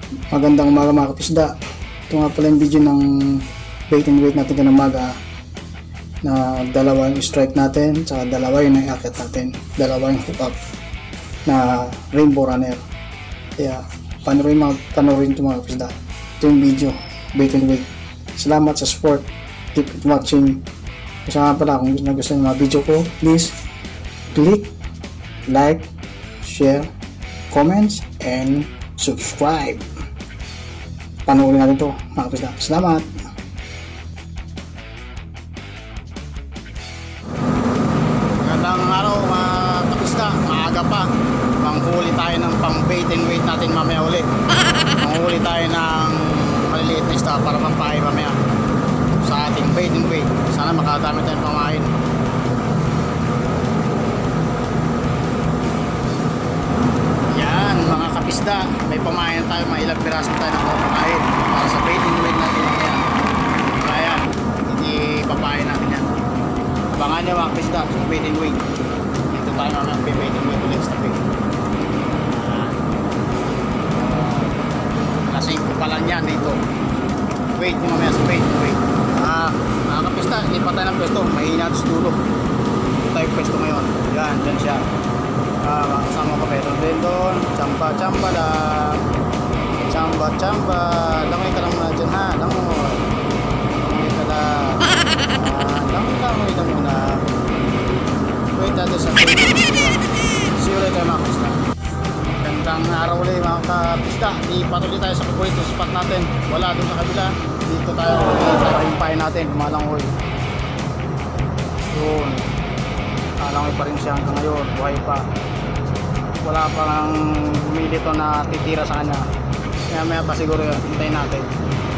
Magandang umaga mga kapisda. Ito nga pala yung video ng bait and weight natin kanang umaga, na dalawa yung strike natin, saka dalawa yung naiakit natin, dalawa yung hook up na rainbow runner. Kaya panoorin ito mga kapisda. Ito yung video, bait and weight. Salamat sa support, keep watching. Kasi nga pala, kung gusto nyo mga video ko, please click like, share, comments, and subscribe. Panoorin natin ito mga kapisda. Salamat! Magandang araw mga kapisda, maaga pa. Manghuli tayo ng pang bait and weight natin mamaya ulit. Manghuli tayo ng maliliit na isda para pampahay mamaya sa ating bait and weight. Sana makadami tayong pamahin. Yan mga kapisda, may pamahin na tayo, may ilang piraso tayo na pamahin para sa bait and weight natin mamaya. Kaya hindi papahin natin yan. Abangan nyo mga kapisda sa bait and weight. Dito tayo mamaya bait and weight ulit sa bait. Kasi ko pa lang yan dito. Wait nyo mamaya sa bait and weight. Mga kapisda, hindi pa tayo ng pwesto, mahina sa dulo. Dito tayo pwesto ngayon. Yan, dyan siya. Kasama ka meron din doon. Chamba lang. Chamba langoy ka lang muna dyan ha. Langoy ka lang. Langoy ka muna. Wait natin sa bait. See you later mga kapisda. Gandang araw ulit mga kapisda. Ipatuloy tayo sa paborito spot natin. Wala doon sa kabila. Dito tayo pahimpahin natin. Malangoy. Yun. Malangoy pa rin siya hanggang ngayon. Buhay pa. Wala pa lang bumili to na titira sa kanya. Maya pa siguro yun. Hintayin natin.